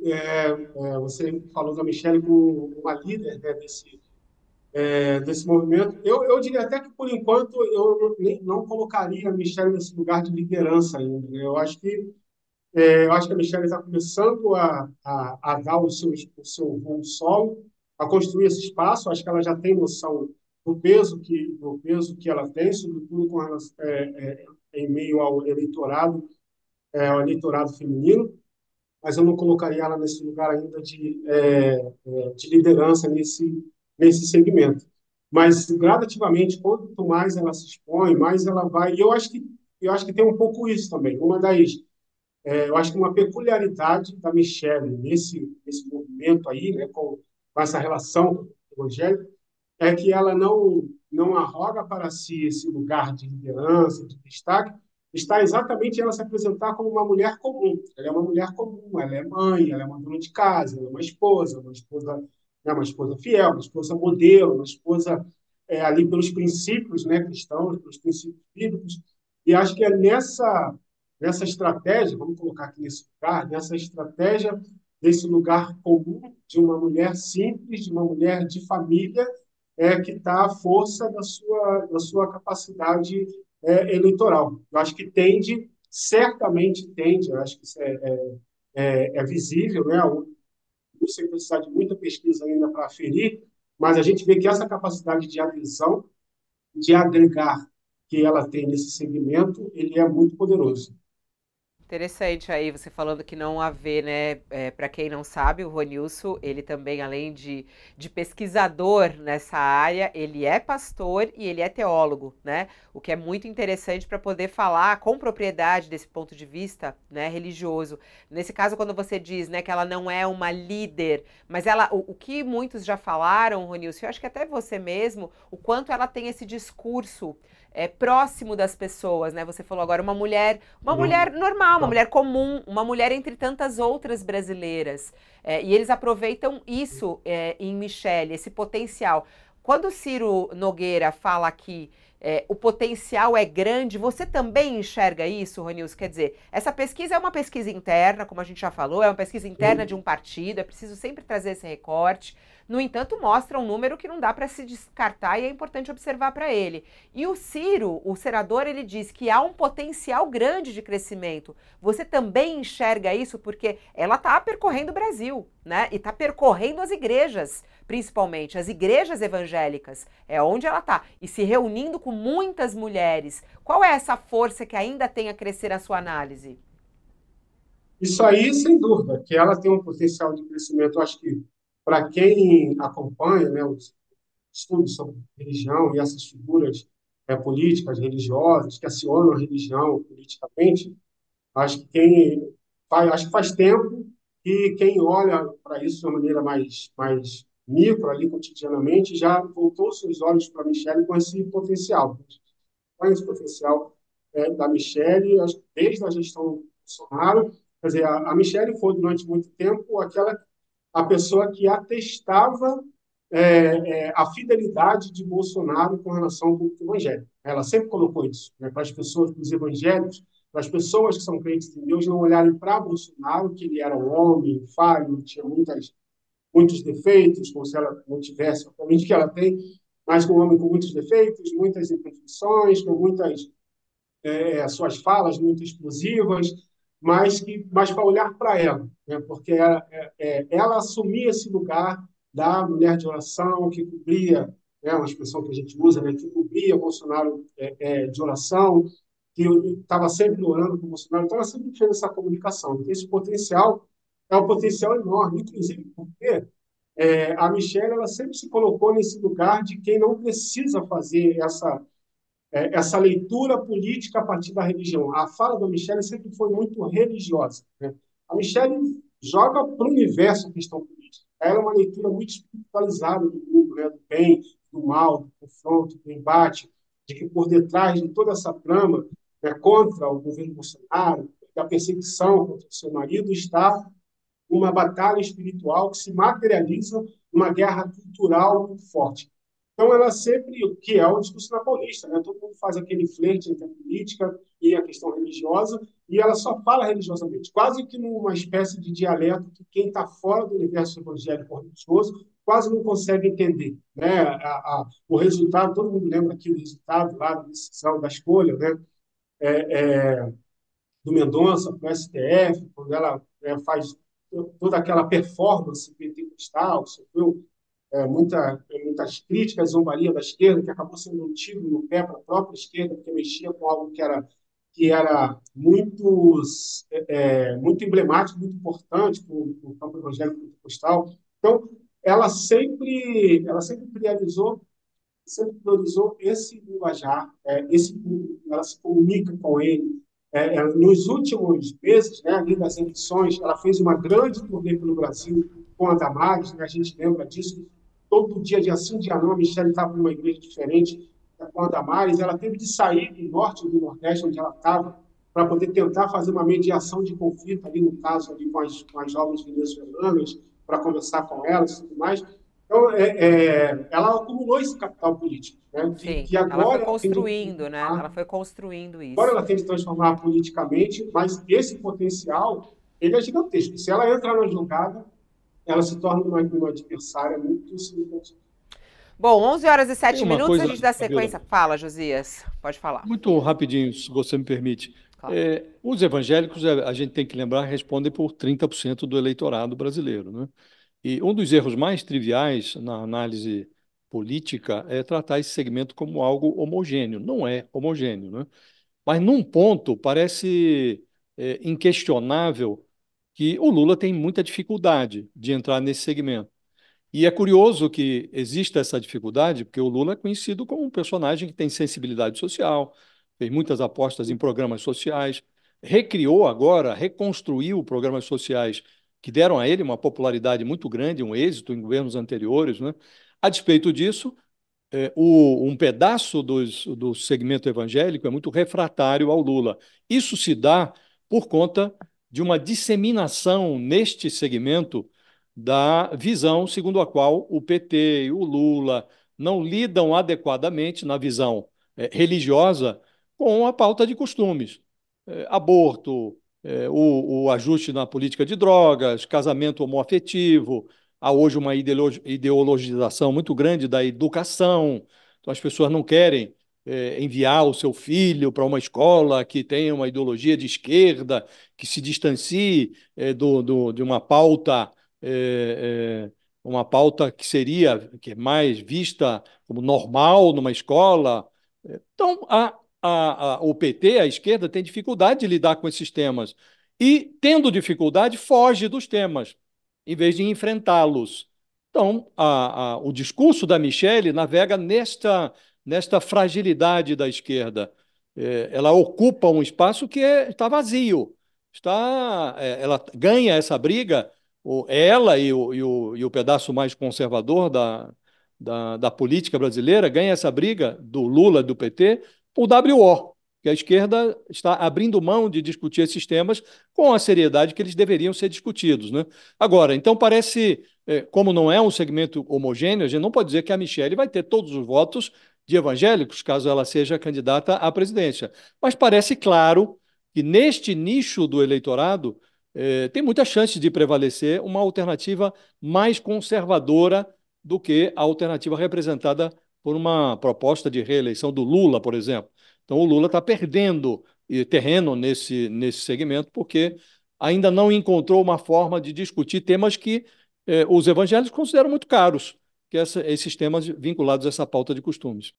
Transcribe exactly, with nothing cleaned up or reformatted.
é, é, você falou da Michelle como uma líder, né, desse, é, desse movimento. Eu, eu diria até que, por enquanto, eu não, nem, não colocaria a Michelle nesse lugar de liderança ainda, né? Eu acho que, é, eu acho que a Michelle está começando a, a, a dar o seu, o seu voo solo, a construir esse espaço. Acho que ela já tem noção do peso que, do peso que ela tem, sobretudo com relação, é, é, em meio ao eleitorado, é, ao eleitorado feminino, mas eu não colocaria ela nesse lugar ainda de, é, é, de liderança nesse, nesse segmento. Mas, gradativamente, quanto mais ela se expõe, mais ela vai. E eu acho que, eu acho que tem um pouco isso também. Uma das, é, eu acho que uma peculiaridade da Michelle nesse, nesse movimento aí, né, com, com essa relação com o evangelho, é que ela não, não arroga para si esse lugar de liderança, de destaque, está exatamente ela se apresentar como uma mulher comum. Ela é uma mulher comum, ela é mãe, ela é uma dona de casa, ela é uma esposa, uma esposa, né, uma esposa fiel, uma esposa modelo, uma esposa é, ali pelos princípios, né, cristãos, pelos princípios bíblicos. E acho que é nessa, nessa estratégia, vamos colocar aqui nesse lugar, nessa estratégia desse lugar comum de uma mulher simples, de uma mulher de família, é que está a força da sua, da sua capacidade é, eleitoral. Eu acho que tende, certamente tende, eu acho que isso é, é, é, é visível, né? Não sei precisar de muita pesquisa ainda para aferir, mas a gente vê que essa capacidade de adesão, de agregar que ela tem nesse segmento, ele é muito poderoso. Interessante aí você falando que não haver, né? É, para quem não sabe, o Ronilson, ele também, além de, de pesquisador nessa área, ele é pastor e ele é teólogo, né? O que é muito interessante para poder falar com propriedade desse ponto de vista, né, religioso. Nesse caso, quando você diz, né, que ela não é uma líder, mas ela, o, o que muitos já falaram, Ronilson, eu acho que até você mesmo, o quanto ela tem esse discurso é, próximo das pessoas, né? Você falou agora uma mulher, uma mulher Uhum. normal, uma mulher comum, uma mulher entre tantas outras brasileiras. É, e eles aproveitam isso é, em Michelle, esse potencial. Quando o Ciro Nogueira fala que é, o potencial é grande, você também enxerga isso, Ronilson? Quer dizer, essa pesquisa é uma pesquisa interna, como a gente já falou, é uma pesquisa interna de um Uhum. partido, é preciso sempre trazer esse recorte. No entanto, mostra um número que não dá para se descartar e é importante observar para ele. E o Ciro, o senador, ele diz que há um potencial grande de crescimento. Você também enxerga isso porque ela está percorrendo o Brasil, né? E está percorrendo as igrejas, principalmente as igrejas evangélicas, é onde ela está, e se reunindo com muitas mulheres. Qual é essa força que ainda tem a crescer a sua análise? Isso aí, sem dúvida, que ela tem um potencial de crescimento. Eu acho que, para quem acompanha, né, os estudos sobre religião e essas figuras é, políticas, religiosas, que acionam a religião politicamente, acho que quem faz, acho que faz tempo que quem olha para isso de uma maneira mais, mais micro, ali, cotidianamente, já voltou seus olhos para a Michelle com esse potencial. Com esse potencial é, da Michelle, acho que desde a gestão do Bolsonaro, quer dizer, a, a Michelle foi durante muito tempo aquela a pessoa que atestava é, é, a fidelidade de Bolsonaro com relação ao público evangélico. Ela sempre colocou isso, né, para as pessoas, para os evangélicos, para as pessoas que são crentes em Deus não olharem para Bolsonaro, que ele era um homem falho, tinha muitas, muitos defeitos, como se ela não tivesse, obviamente que ela tem, mas um homem com muitos defeitos, muitas imperfeições, com muitas é, suas falas muito explosivas, mas que mas para olhar para ela, né? Porque ela, é, é, ela assumia esse lugar da mulher de oração que cobria, é uma expressão que a gente usa, né? Que cobria Bolsonaro é, é, de oração, que estava sempre orando com o Bolsonaro, então ela sempre fez essa comunicação. Então, esse potencial é um potencial enorme, inclusive porque é, a Michelle ela sempre se colocou nesse lugar de quem não precisa fazer essa é, essa leitura política a partir da religião. A fala da Michelle sempre foi muito religiosa, né? A Michelle joga para o universo a questão política. Ela é uma leitura muito espiritualizada do mundo, né? Do bem, do mal, do confronto, do embate, de que por detrás de toda essa trama, né, contra o governo Bolsonaro, da perseguição contra o seu marido, está uma batalha espiritual que se materializa numa guerra cultural muito forte. Então, ela sempre, o que é o discurso na Paulista, né? Todo mundo faz aquele flerte entre a política e a questão religiosa, e ela só fala religiosamente, quase que numa espécie de dialeto que quem está fora do universo evangélico religioso quase não consegue entender, né? A, a, o resultado, todo mundo lembra aqui do resultado lá da decisão, da escolha, né? É, é, do Mendonça para o S T F, quando ela é, faz toda aquela performance pentecostal, sofreu é, muita, muitas críticas, zombaria da esquerda, que acabou sendo um tiro no pé para a própria esquerda, porque mexia com algo que era, que era muito, é, muito emblemático, muito importante para o campo evangélico pentecostal. Então, ela sempre, ela sempre priorizou, sempre priorizou esse linguajar, é, esse público, ela se comunica com ele. É, é, nos últimos meses, né, ali das eleições, ela fez uma grande turnê pelo Brasil com a Damares, né, a gente lembra disso. Todo dia, dia sim, dia não, a Michelle estava numa igreja diferente com a Damares. Ela teve de sair do norte e do nordeste, onde ela estava, para poder tentar fazer uma mediação de conflito, ali no caso, ali com as, com as jovens venezuelanas, para conversar com elas e tudo mais. Então, é, é, ela acumulou esse capital político, né, que, Sim, que ela foi agora ela tem de construindo, né? Ela transformar, foi construindo agora isso. ela tem de transformar politicamente, mas esse potencial ele é gigantesco. E se ela entra na jogada, ela se torna uma, uma adversária muito significativa. Bom, onze horas e Tem sete uma minutos, a coisa, gente dá Fabiola, sequência. Fala, Josias, pode falar. muito rapidinho, se você me permite. Claro. É, os evangélicos, é, a gente tem que lembrar, respondem por trinta por cento do eleitorado brasileiro, né? E um dos erros mais triviais na análise política é tratar esse segmento como algo homogêneo. Não é homogêneo, né? Mas num ponto parece é, inquestionável que o Lula tem muita dificuldade de entrar nesse segmento. E é curioso que exista essa dificuldade, porque o Lula é conhecido como um personagem que tem sensibilidade social, fez muitas apostas em programas sociais, recriou agora, reconstruiu programas sociais que deram a ele uma popularidade muito grande, um êxito em governos anteriores, né? A despeito disso, é, o, um pedaço dos, do segmento evangélico é muito refratário ao Lula. Isso se dá por conta de uma disseminação neste segmento da visão segundo a qual o P T e o Lula não lidam adequadamente na visão é, religiosa com a pauta de costumes. É, aborto, é, o, o ajuste na política de drogas, casamento homoafetivo, há hoje uma ideologização muito grande da educação, então as pessoas não querem é, enviar o seu filho para uma escola que tenha uma ideologia de esquerda, que se distancie é, do, do, de uma pauta, é, é, uma pauta que seria que é mais vista como normal numa escola. Então, a, a, a, o P T, a esquerda, tem dificuldade de lidar com esses temas. E, tendo dificuldade, foge dos temas em vez de enfrentá-los. Então, a, a, o discurso da Michelle navega nesta, nesta fragilidade da esquerda. É, ela ocupa um espaço que é, está vazio. Está, é, ela ganha essa briga, o, ela e o, e, o, e o pedaço mais conservador da, da, da política brasileira ganha essa briga do Lula, do P T, por W O, que a esquerda está abrindo mão de discutir esses temas com a seriedade que eles deveriam ser discutidos, né? Agora, então parece, é, como não é um segmento homogêneo, a gente não pode dizer que a Michelle vai ter todos os votos de evangélicos, caso ela seja candidata à presidência. Mas parece claro que neste nicho do eleitorado eh, tem muita chance de prevalecer uma alternativa mais conservadora do que a alternativa representada por uma proposta de reeleição do Lula, por exemplo. Então, o Lula está perdendo terreno nesse, nesse segmento, porque ainda não encontrou uma forma de discutir temas que eh, os evangélicos consideram muito caros, que é essa, esses temas vinculados a essa pauta de costumes.